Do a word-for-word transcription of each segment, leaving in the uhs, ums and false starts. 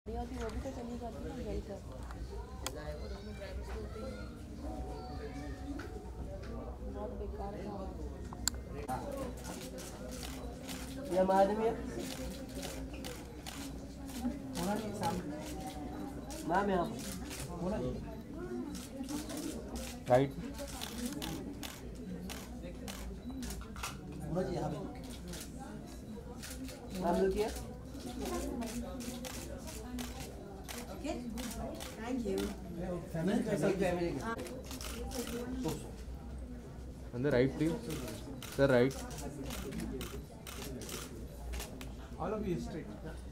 होती वो भी तो चली जाती है गई कर बहुत बेकार था ये आदमी है होना नहीं सामने मैम यहाँ होना नहीं राइट होना चाहिए यहाँ पे मैम रुकिए Thank you. फैमिली कैसा family On the right, please. Sir, right. All of you straight.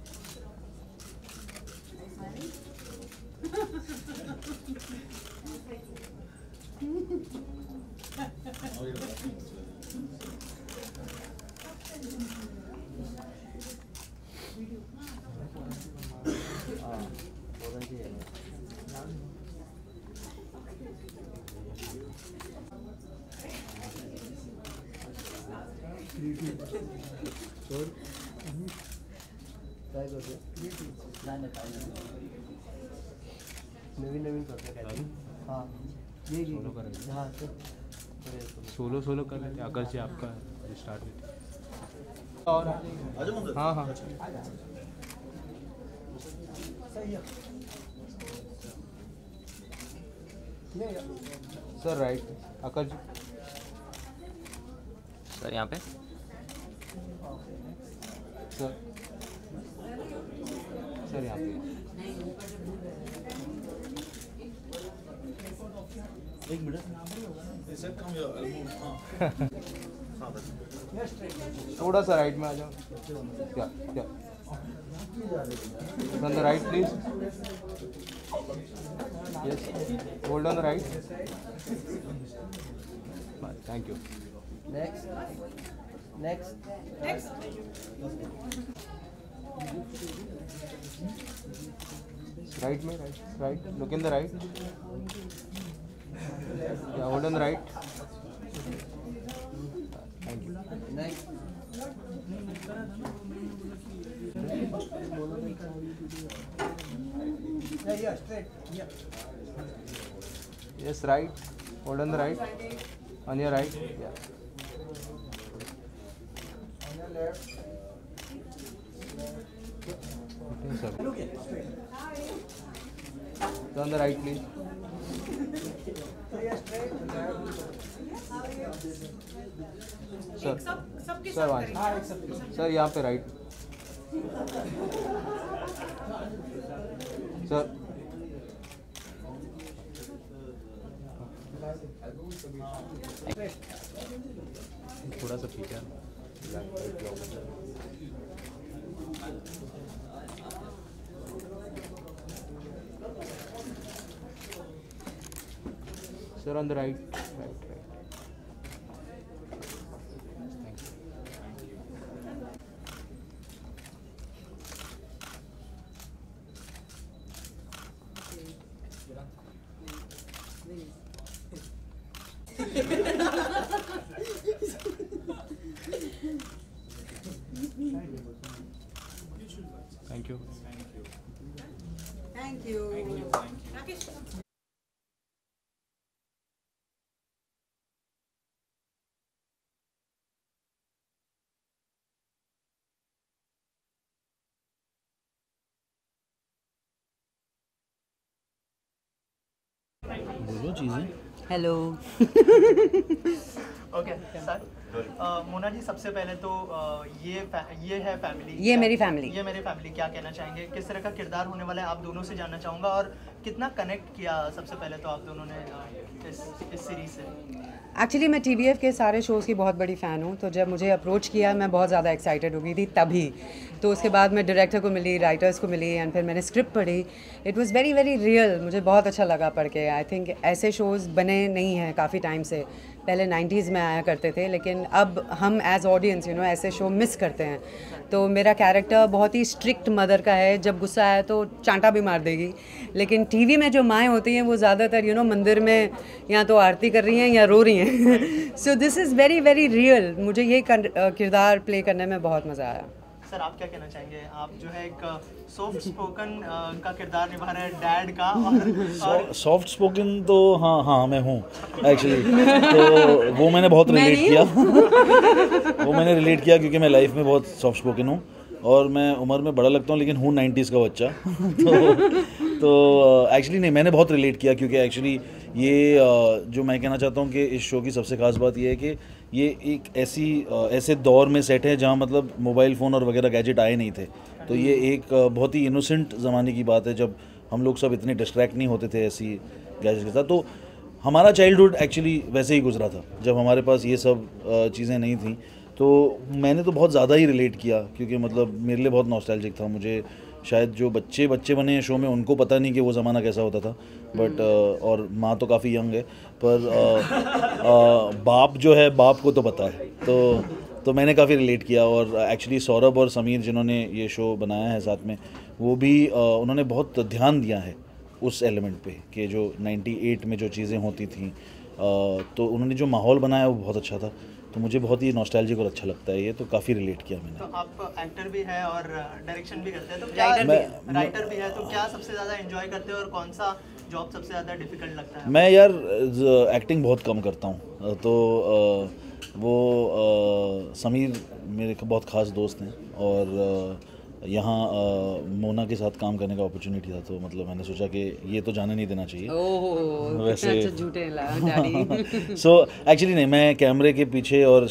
Naveen Naveen करते कहते हाँ ये सोलो करेंगे हाँ तो सोलो सोलो कर लेते अगर से आपका स्टार्ट और हाँ हाँ sir right Aakar ji sir यहाँ पे सर सर यहाँ पे एक मिनट थोड़ा सा राइट में आ जाओ क्या क्या on the right please yes hold on the right thank you next next right में right right look in the right या hold on the right thank you next yeah yeah straight yeah yes right hold on the right on your right yeah on your left okay, sir. look it straight So on the right please so yeah straight left sir sir one हाँ एक सब sir यहाँ पे right sir थोड़ा सा ठीक है sir on the right right right thank you Thank you. Rakesh. बोलो चीज़ें Hello. Okay sir Mona ji सबसे पहले तो uh, ये ये है फैमिली ये मेरी फैमिली ये मेरी फैमिली क्या कहना चाहेंगे किस तरह का किरदार होने वाला है आप दोनों से जानना चाहूँगा और कितना कनेक्ट किया सबसे पहले तो आप दोनों ने uh, इस इस सीरीज से एक्चुअली मैं टी वी एफ के सारे शोज़ की बहुत बड़ी फ़ैन हूँ तो जब मुझे अप्रोच किया मैं बहुत ज़्यादा एक्साइटेड हो गई थी तभी तो उसके बाद मैं डायरेक्टर को मिली राइटर्स को मिली एंड फिर मैंने स्क्रिप्ट पढ़ी it was very very real मुझे बहुत अच्छा लगा पढ़ के आई थिंक ऐसे शोज़ बने नहीं हैं काफ़ी टाइम से पहले नाइंटीज़ में आया करते थे लेकिन अब हम एज ऑडियंस यू नो ऐसे शो मिस करते हैं तो मेरा कैरेक्टर बहुत ही स्ट्रिक्ट मदर का है जब गुस्सा आए तो चांटा भी मार देगी लेकिन टीवी में जो माएँ होती हैं वो ज़्यादातर यू नो मंदिर में या तो आरती कर रही हैं या रो रही हैं so this is very very real मुझे ये किरदार प्ले करने में बहुत मज़ा आया सर आप क्या कहना चाहेंगे? आप जो है एक सॉफ्ट स्पोकन का किरदार निभा रहे हैं डैड का, और सॉफ्ट स्पोकन तो हाँ हाँ मैं हूँ एक्चुअली, तो वो मैंने बहुत रिलेट किया वो मैंने रिलेट किया क्योंकि मैं लाइफ में बहुत सॉफ्ट स्पोकन हूँ और मैं उम्र में बड़ा लगता हूँ लेकिन हूँ नाइन्टीज़ का बच्चा तो तो एक्चुअली नहीं, मैंने बहुत रिलेट किया क्योंकि एक्चुअली ये जो मैं कहना चाहता हूँ कि इस शो की सबसे खास बात ये है कि ये एक ऐसी ऐसे दौर में सेट है जहाँ मतलब मोबाइल फ़ोन और वगैरह गैजेट आए नहीं थे, तो ये एक बहुत ही इनोसेंट ज़माने की बात है जब हम लोग सब इतने डिस्ट्रैक्ट नहीं होते थे ऐसी गैजेट के साथ। तो हमारा चाइल्डहुड एक्चुअली वैसे ही गुजरा था जब हमारे पास ये सब चीज़ें नहीं थी, तो मैंने तो बहुत ज़्यादा ही रिलेट किया क्योंकि मतलब मेरे लिए बहुत नॉस्टैल्जिक था। मुझे शायद जो बच्चे बच्चे बने हैं शो में उनको पता नहीं कि वो ज़माना कैसा होता था, बट और माँ तो काफ़ी यंग है पर आ, आ, बाप जो है बाप को तो पता है, तो तो मैंने काफ़ी रिलेट किया। और एक्चुअली सौरभ और समीर जिन्होंने ये शो बनाया है साथ में, वो भी आ, उन्होंने बहुत ध्यान दिया है उस एलिमेंट पे कि जो अट्ठानवे में जो चीज़ें होती थी, तो उन्होंने जो माहौल बनाया वो बहुत अच्छा था, तो मुझे बहुत ही नॉस्टैल्जिक और अच्छा लगता है ये, तो काफ़ी रिलेट किया मैंने। तो आप एक्टर भी हैं और डायरेक्शन भी करते हैं, तो क्या राइटर, राइटर भी है, तो क्या सबसे ज़्यादा एंजॉय करते हैं और कौन सा जॉब सबसे ज़्यादा डिफिकल्ट लगता है? मैं यार एक्टिंग बहुत कम करता हूँ, तो आ, वो आ, समीर मेरे बहुत ख़ास दोस्त हैं और यहाँ मोना के साथ काम करने का अपॉर्चुनिटी था, तो मतलब मैंने सोचा कि ये तो जाने नहीं देना चाहिए। ओह वैसे झूठे डैडी सो एक्चुअली नहीं, मैं कैमरे के पीछे और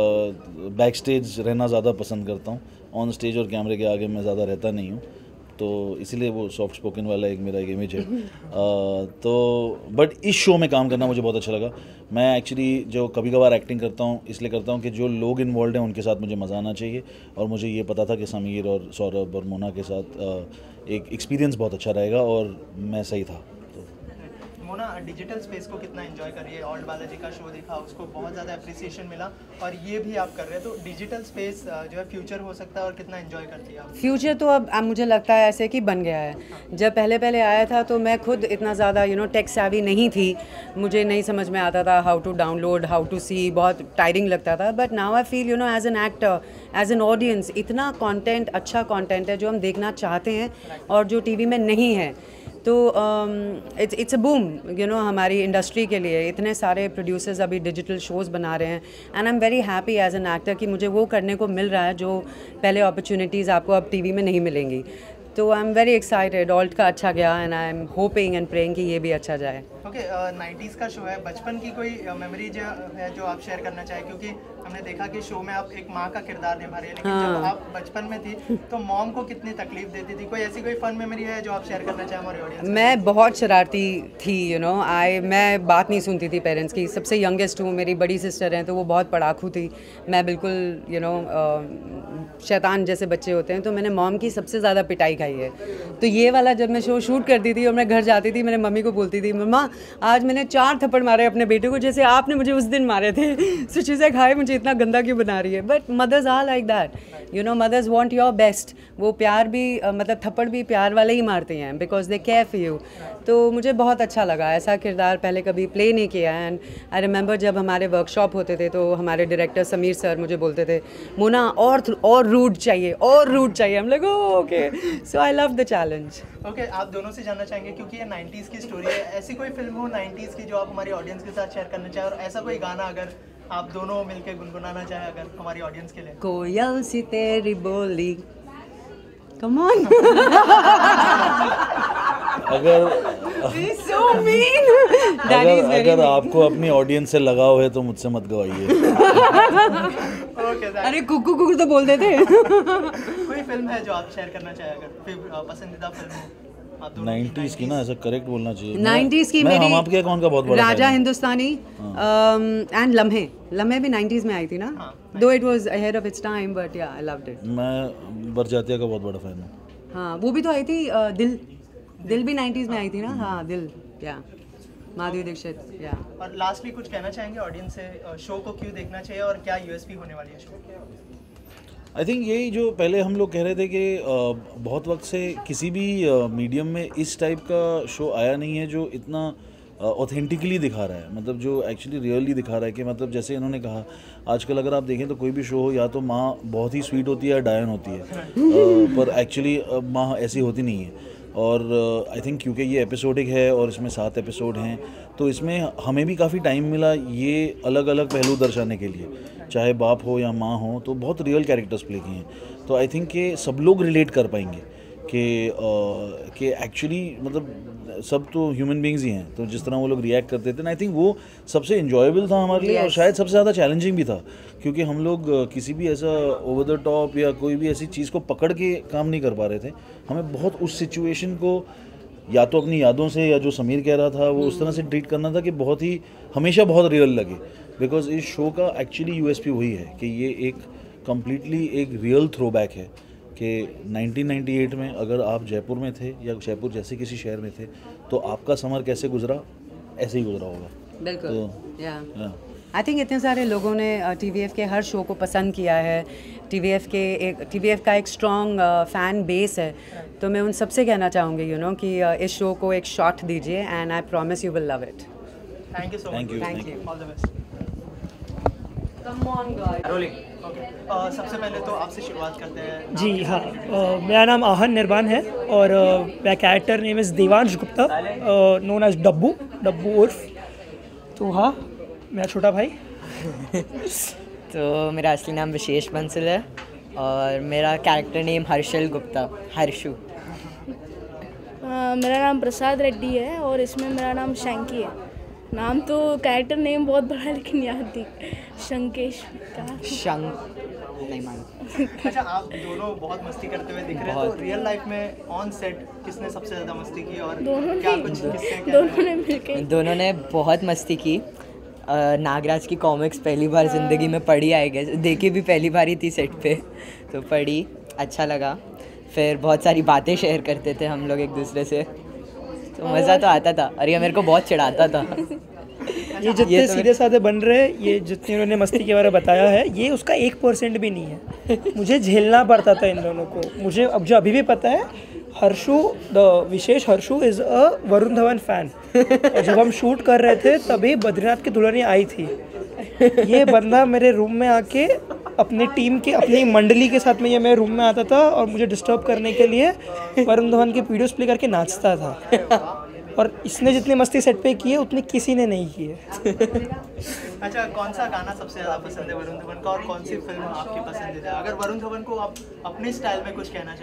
बैक स्टेज रहना ज़्यादा पसंद करता हूँ, ऑन स्टेज और कैमरे के आगे मैं ज़्यादा रहता नहीं हूँ, तो इसीलिए वो सॉफ्ट स्पोकन वाला एक मेरा एक इमेज है। आ, तो बट इस शो में काम करना मुझे बहुत अच्छा लगा। मैं एक्चुअली जो कभी कभार एक्टिंग करता हूँ इसलिए करता हूँ कि जो लोग इन्वॉल्व हैं उनके साथ मुझे मज़ा आना चाहिए, और मुझे ये पता था कि समीर और सौरभ और मोना के साथ आ, एक एक्सपीरियंस बहुत अच्छा रहेगा और मैं सही था। मोना डिजिटल स्पेस को कितना एंजॉय कर रही है? ओल्ड बालाजी का शो देखा, उसको बहुत ज़्यादा अप्रिसिएशन मिला, और ये भी आप कर रहे हैं, तो डिजिटल स्पेस जो है फ्यूचर हो सकता है और कितना एंजॉय करती है आप? फ्यूचर तो अब अब मुझे लगता है ऐसे कि बन गया है। जब पहले पहले आया था तो मैं खुद इतना ज़्यादा यू नो टेक सैवी नहीं थी, मुझे नहीं समझ में आता था how to download, how to see, बहुत टायरिंग लगता था। But now I feel you know as an actor, as an audience, इतना कंटेंट, अच्छा कंटेंट है जो हम देखना चाहते हैं और जो टीवी में नहीं है, तो it's it's a boom you know हमारी इंडस्ट्री के लिए। इतने सारे प्रोड्यूसर्स अभी डिजिटल शोज़ बना रहे हैं, and I am very happy as an actor कि मुझे वो करने को मिल रहा है जो पहले अपॉर्चुनिटीज़ आपको अब टीवी में नहीं मिलेंगी। तो I am very excited. Alt का अच्छा गया and I am hoping and praying कि ये भी अच्छा जाए। ओके, नाइन्टीज़ का शो है, बचपन की कोई मेमोरी जो है जो आप शेयर करना चाहें, क्योंकि हमने देखा कि शो में आप एक माँ का किरदार निभा रही है, लेकिन हाँ। जब आप बचपन में थी तो मॉम को कितनी तकलीफ देती थी? कोई ऐसी कोई फन मेमोरी है जो आप शेयर करना चाहें हमारे ऑडियंस? मैं बहुत शरारती थी यू नो आई मैं बात नहीं सुनती थी पेरेंट्स की। सबसे यंगेस्ट हूँ, मेरी बड़ी सिस्टर हैं तो वो बहुत पढ़ाकू थी, मैं बिल्कुल यू नो शैतान जैसे बच्चे होते हैं, तो मैंने मॉम की सबसे ज़्यादा पिटाई खाई है। तो ये वाला जब मैं शो शूट करती थी और मैं घर जाती थी, मेरे मम्मी को बोलती थी, मम्मा आज मैंने चार थप्पड़ मारे अपने बेटे को जैसे आपने मुझे उस दिन मारे थे। सो चीज़ें खाए, मुझे इतना गंदा क्यों बना रही है? But mothers are like that, you know mothers want your best. वो प्यार भी uh, मतलब थप्पड़ भी प्यार वाले ही मारते हैं, because they care for you. तो मुझे बहुत अच्छा लगा, ऐसा किरदार पहले कभी प्ले नहीं किया। एंड आई रिमेंबर जब हमारे वर्कशॉप होते थे तो हमारे डायरेक्टर समीर सर मुझे बोलते थे, मोना और और रूड चाहिए, और रूड चाहिए। हम लोग okay, so I love the challenge. Okay, आप दोनों से जानना चाहेंगे, क्योंकि ये नाइन्टीज़ की स्टोरी है, ऐसी कोई फिल्म हो नाइन्टीज़ की जो आप हमारी ऑडियंस के साथ शेयर करना चाहें, और ऐसा कोई गाना अगर आप दोनों मिलकर गुनगुनाना चाहें अगर हमारी ऑडियंस के लिए? कोयल सी तेरी बोली, कम ऑन। अगर so mean. अगर, अगर आपको अपनी ऑडियंस से लगाव है तो मुझसे मत गवाइए। ओके, अरे कुकू कुकू तो बोल देते। कोई फिल्म है जो आप शेयर करना चाहें अगर, फिर पसंदीदा फिल्म हो आप दोनों की? नाइन्टीज़ की ना, ऐसा करेक्ट बोलना चाहिए। नाइन्टीज़ की मैं मेरी हम आपके कौन का बहुत बड़ा राजा fan हूं। हिंदुस्तानी एंड लम्हे लम्हे भी नाइन्टीज़ में आई थी ना, though it was ahead of its time, but yeah I loved it. मैं बरजातिया का बहुत बड़ा फैन हूँ। हाँ, वो भी तो आई थी, uh, दिल दिल भी नाइन्टीज़ में आई थी ना। हाँ, दिल, या माधुरी दीक्षित, या। और लास्टली कुछ कहना चाहेंगे ऑडियंस से, शो को क्यों देखना चाहिए और क्या यूएसपी होने वाली है शो? आई थिंक यही जो पहले हम लोग कह रहे थे कि बहुत वक्त से किसी भी मीडियम में इस टाइप का शो आया नहीं है जो इतना ऑथेंटिकली दिखा रहा है, मतलब जो एक्चुअली रियली दिखा रहा है कि मतलब जैसे इन्होंने कहा आजकल अगर आप देखें तो कोई भी शो हो या तो माँ बहुत ही स्वीट होती है या डायन होती है, uh, पर एक्चुअली माँ ऐसी होती नहीं है। और आई uh, थिंक क्योंकि ये एपिसोडिक है और इसमें सात एपिसोड हैं तो इसमें हमें भी काफ़ी टाइम मिला ये अलग अलग पहलू दर्शाने के लिए, चाहे बाप हो या माँ हो, तो बहुत रियल कैरेक्टर्स प्ले किए हैं। तो आई थिंक कि सब लोग रिलेट कर पाएंगे कि uh, कि एक्चुअली मतलब सब तो ह्यूमन बींग्स ही हैं, तो जिस तरह वो लोग रिएक्ट करते थे, आई थिंक वो सबसे इन्जॉयबल था हमारे लिए और शायद सबसे ज़्यादा चैलेंजिंग भी था, क्योंकि हम लोग किसी भी ऐसा ओवर द टॉप या कोई भी ऐसी चीज़ को पकड़ के काम नहीं कर पा रहे थे। हमें बहुत उस सिचुएशन को या तो अपनी यादों से या जो समीर कह रहा था वो उस तरह से ट्रीट करना था कि बहुत ही हमेशा बहुत रियल लगे, बिकॉज इस शो का एक्चुअली यूएसपी वही है कि ये एक कम्प्लीटली एक रियल थ्रो बैक है कि नाइनटीन नाइंटी एट में अगर आप जयपुर में थे या जयपुर जैसे किसी शहर में थे तो आपका समर कैसे गुजरा, ऐसे ही गुजरा होगा। बिल्कुल, तो, या या। आई थिंक इतने सारे लोगों ने टीवीएफ के हर शो को पसंद किया है, टीवीएफ के एक टीवीएफ का एक स्ट्रॉन्ग फ़ैन बेस है, तो मैं उन सबसे कहना चाहूँगी यू नो कि uh, इस शो को एक शॉट दीजिए and I promise you will love it. Thank you so Thank much, you, thank you. All the best. Come on guys, okay, uh, सबसे पहले तो आपसे शुरुआत करते हैं। जी हाँ, अ, मेरा नाम आहन निर्बान है और मेरा character name is Devansh Gupta, known as Dabbu Dabbu उर्फ। तो हाँ, मेरा छोटा भाई। तो मेरा असली नाम विशेष बंसल है और मेरा कैरेक्टर नेम हर्षल गुप्ता, हर्षु। मेरा नाम प्रसाद रेड्डी है और इसमें मेरा नाम शंकी है। नाम तो कैरेक्टर नेम बहुत बड़ा है लेकिन याद नहीं, शंकेश का शंक नहीं मान। अच्छा, आप दोनों बहुत मस्ती करते हुए दिख रहे हैं, तो रियल लाइफ में ऑन सेट किसने सबसे ज़्यादा मस्ती की और दोनों क्या ने कुछ किससे क्या दोनों ने मिलके दोनों ने बहुत मस्ती की। अ, नागराज की कॉमिक्स पहली बार ज़िंदगी में पढ़ी, आई गेस देखी भी पहली बार ही थी सेट पे, तो पढ़ी, अच्छा लगा। फिर बहुत सारी बातें शेयर करते थे हम लोग एक दूसरे से, तो मज़ा तो आता था। और ये मेरे को बहुत चिढ़ाता था। ये जितने ये तो सीधे साधे बन रहे हैं, ये जितने उन्होंने मस्ती के बारे में बताया है, ये उसका एक परसेंट भी नहीं है। मुझे झेलना पड़ता था इन दोनों को। मुझे अब जो अभी भी पता है, Harshu the Vishesh Harshu is a Varun Dhawan fan. और जब हम शूट कर रहे थे तभी बद्रीनाथ की दुल्हनिया आई थी। ये बंदा मेरे रूम में आके अपने टीम के अपनी मंडली के साथ में ये मेरे रूम में आता था और मुझे डिस्टर्ब करने के लिए वरुण धवन के वीडियोस प्ले करके नाचता था। और इसने जितनी मस्ती सेट पे की है उतनी किसी ने नहीं की है। अच्छा, कौन सा गाना सबसे ज़्यादा पसंद है वरुण धवन का और कौन सी फिल्म आपकी पसंदीदा है? अगर वरुण धवन को आप अपने स्टाइल में कुछ कहना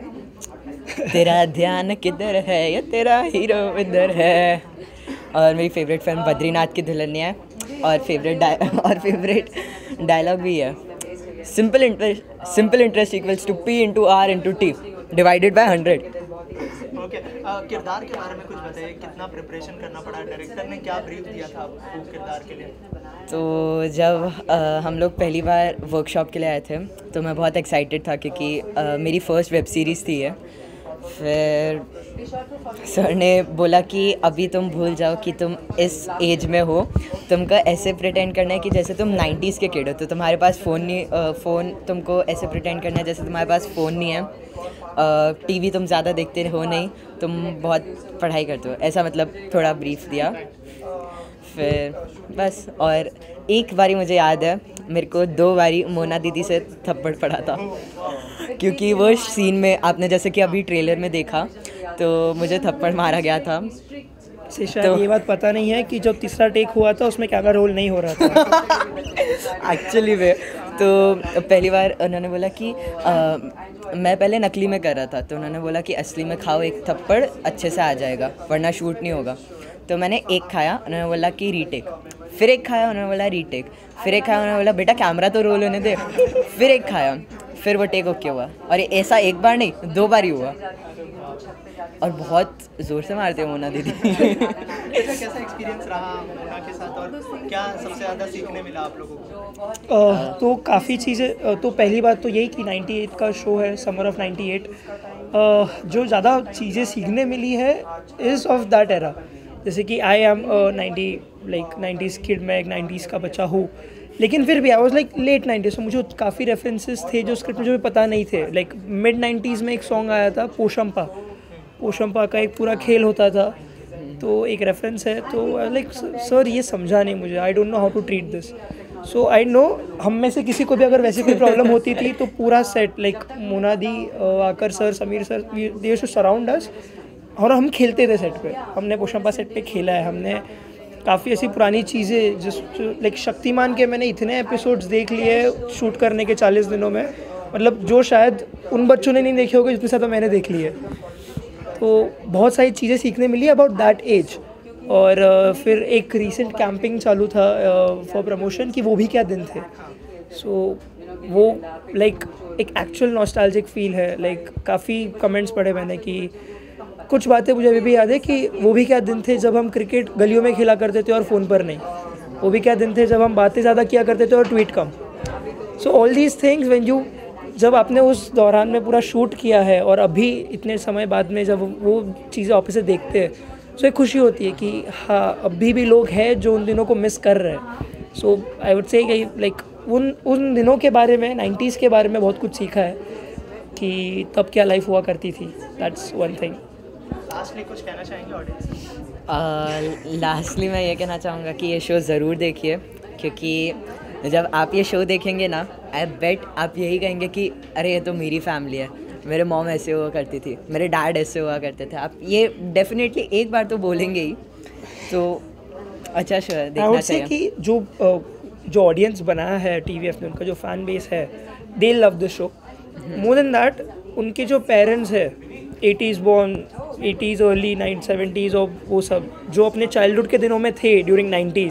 चाहें। तेरा ध्यान किधर है, ये तेरा हीरो इधर है। और मेरी फेवरेट फिल्म बद्रीनाथ की दुल्हनिया है और फेवरेट और फेवरेट डायलॉग भी है, simple interest simple interest equals to P into R into T divided by hundred. Okay, किरदार के बारे में कुछ बताइए, कितना प्रिपरेशन करना पड़ा, डायरेक्टर ने क्या ब्रीफ दिया था आपको किरदार के लिए? तो जब आ, हम लोग पहली बार वर्कशॉप के लिए आए थे तो मैं बहुत एक्साइटेड था क्योंकि आ, मेरी फ़र्स्ट वेब सीरीज़ थी है। फिर सर ने बोला कि अभी तुम भूल जाओ कि तुम इस एज में हो, तुमको ऐसे प्रिटेंड करना है कि जैसे तुम नाइंटीज़ के किड हो, तो तुम्हारे पास फ़ोन नहीं फ़ोन तुमको ऐसे प्रिटेंड करना है जैसे तुम्हारे पास फ़ोन नहीं है, टीवी तुम ज़्यादा देखते हो नहीं, तुम बहुत पढ़ाई करते हो, ऐसा मतलब थोड़ा ब्रीफ दिया। फिर बस, और एक बारी मुझे याद है, मेरे को दो बारी मोना दीदी से थप्पड़ पड़ा था क्योंकि वो सीन में आपने जैसे कि अभी ट्रेलर में देखा तो मुझे थप्पड़ मारा गया था। से शायद तो, ये बात पता नहीं है कि जब तीसरा टेक हुआ था उसमें कैमरा रोल नहीं हो रहा था। एक्चुअली में तो पहली बार उन्होंने बोला कि आ, मैं पहले नकली में कर रहा था, तो उन्होंने बोला कि असली में खाओ एक थप्पड़, अच्छे से आ जाएगा वरना शूट नहीं होगा। तो मैंने एक खाया, उन्होंने बोला कि रीटेक, फिर एक खाया, उन्होंने बोला रीटेक, फिर एक खाया, उन्होंने बोला बेटा कैमरा तो रोल होने दे, फिर एक खाया, फिर वो टेक ओके हुआ। और ऐसा एक बार नहीं, दो बार ही हुआ और बहुत ज़ोर से मारते हो मोना दीदी। कैसा एक्सपीरियंस रहा मोना के साथ और क्या सबसे ज़्यादा सीखने मिला आप लोगों को? uh, तो काफ़ी चीज़ें, तो पहली बात तो यही कि अट्ठानवे का शो है, समर ऑफ अट्ठानवे। uh, जो ज़्यादा चीज़ें सीखने मिली है इज़ ऑफ दैट एरा। जैसे कि I am ninety like nineties kid, मैं एक नाइन्टीज़ का बच्चा हूँ, लेकिन फिर भी I was like late nineties, तो मुझे काफ़ी रेफरेंसेस थे जो स्क्रिप्ट मुझे पता नहीं थे। लाइक मिड नाइन्टीज़ में एक सॉन्ग आया था पोशंपा, पोशंपा का एक पूरा खेल होता था, तो एक रेफरेंस है, तो लाइक सर ये समझा नहीं मुझे, I don't know how to treat this. So I know हम में से किसी को भी अगर वैसी कोई प्रॉब्लम होती थी तो पूरा set like Mona di, Aakar sir, Sameer sir, they used to surround us, और हम खेलते थे सेट पे। हमने पोशंपा सेट पे खेला है, हमने काफ़ी ऐसी पुरानी चीज़ें जिस लाइक शक्तिमान के मैंने इतने एपिसोड्स देख लिए शूट करने के चालीस दिनों में, मतलब जो शायद उन बच्चों ने नहीं देखे होंगे जितने ज़्यादा मैंने देख लिए। तो बहुत सारी चीज़ें सीखने मिली अबाउट दैट एज। और uh, फिर एक रीसेंट कैंपिंग चालू था फॉर uh, प्रमोशन की, वो भी क्या दिन थे। सो so, वो लाइक like, एक एक्चुअल नॉस्टैल्जिक फील है। लाइक like, काफ़ी कमेंट्स पढ़े मैंने कि कुछ बातें मुझे अभी भी याद है कि वो भी क्या दिन थे जब हम क्रिकेट गलियों में खेला करते थे और फ़ोन पर नहीं। वो भी क्या दिन थे जब हम बातें ज़्यादा किया करते थे और ट्वीट कम। So all these things when you, जब आपने उस दौरान में पूरा शूट किया है और अभी इतने समय बाद में जब वो चीज़ें वापस से देखते हैं, सो so एक खुशी होती है कि हाँ अभी भी लोग हैं जो उन दिनों को मिस कर रहे हैं। सो आई वुड से लाइक उन उन दिनों के बारे में, नाइन्टीज़ के बारे में बहुत कुछ सीखा है कि तब क्या लाइफ हुआ करती थी। That's one thing. लास्टली कुछ कहना चाहेंगे ऑडियंस? लास्टली मैं ये कहना चाहूँगा कि ये शो ज़रूर देखिए, क्योंकि जब आप ये शो देखेंगे ना, आई बेट आप यही कहेंगे कि अरे ये तो मेरी फैमिली है, मेरे मॉम ऐसे हुआ करती थी, मेरे डैड ऐसे हुआ करते थे। आप ये डेफिनेटली एक बार तो बोलेंगे ही। तो अच्छा शो है, देखना चाहिए। कि जो जो ऑडियंस बनाया है टीवीएफ ने, उनका जो फैन बेस है, they love the show more than that. उनके जो पेरेंट्स है eighties born, eighties early nine seventies और वो सब जो अपने चाइल्डहुड के दिनों में थे ड्यूरिंग नाइन्टीज़।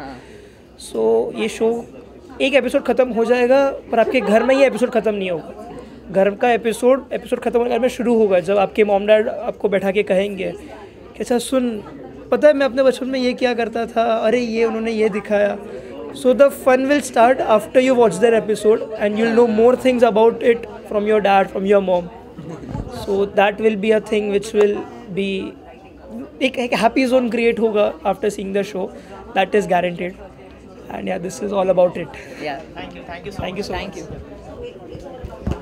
सो ये शो एक एपिसोड ख़त्म हो जाएगा पर आपके घर में ये एपिसोड ख़त्म नहीं होगा। घर का एपिसोड एपिसोड ख़त्म होने में शुरू होगा जब आपके मॉम डैड आपको बैठा के कहेंगे कि अच्छा सुन, पता है मैं अपने बचपन में ये क्या करता था, अरे ये उन्होंने ये दिखाया। So the fun will start after you watch that episode and you will know more things about it from your dad, from your mom. So that will be a thing which will be एक एक happy zone create होगा after seeing the show, that is guaranteed. And yeah this is all about it. Yeah. Thank you thank you thank you so Thank much. you.